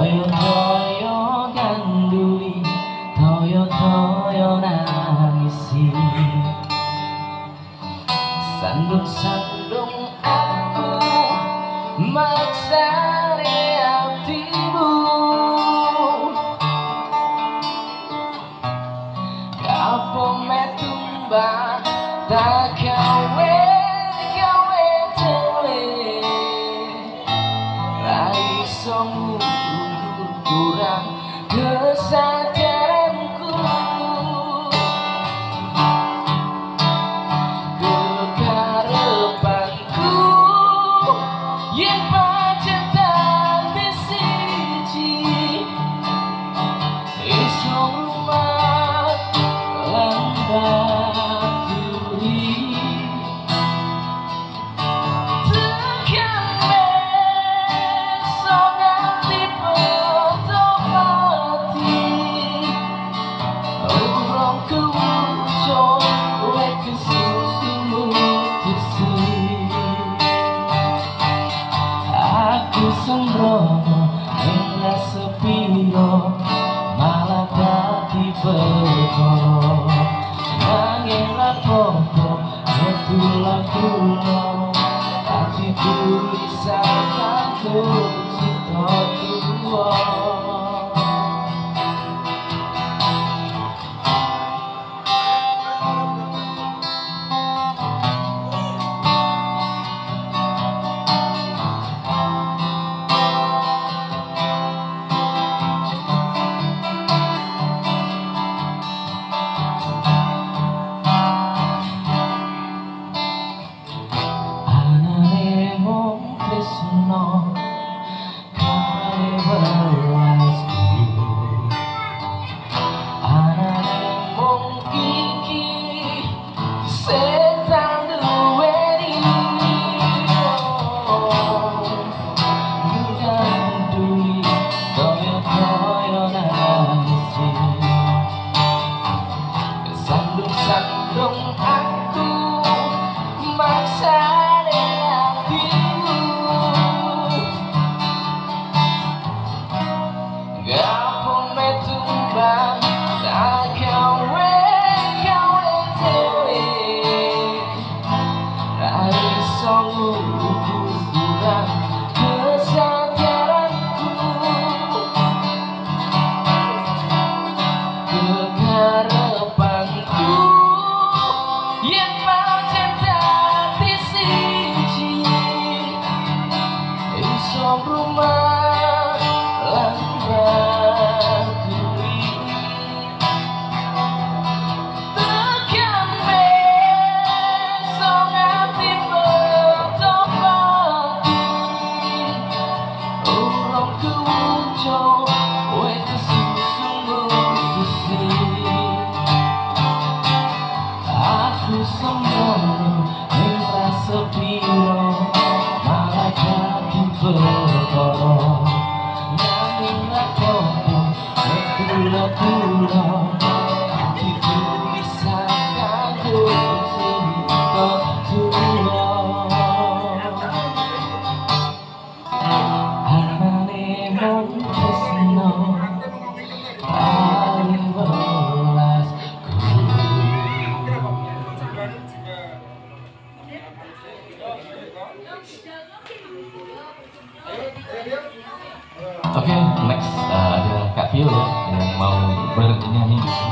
toyo ganduli, toyo nangisi. Sandung-sandung aku maksane hatimu, apa metumbang tak gawe dewe, ra iso kurang kesadaranku. Kekarepanku yen pancen dadi siji, iso rumat lan baturi. Tekan besok nganti poto mati, urung kewujud wek kesusumu tesi. Aku sembrono ing sepiro malah dadi perkara, nanging rapopo kula dadi tulisan kanggo cita tuwa. Tresno kare welasku, anane mung iki setan duweni. Ganduli toyo nangisi, sandung-sandung aku maksane hatimu, gapun metumbang tak gawe dewe, ra iso kurang kesadaranku. Kekarepanku yen pancen dadi siji, iso rumah lan baturi. Tekan besok nganti poto mati, urung kewujud wek kesusumu tesi. Aku sembrono ing sepiro malah dadi perkara, nanging rapopo kula dadi tulisan kanggo cita tuwa. Anane mung tresno kare welasku. Oke, next ada Caffe ya yang mau bernyanyi.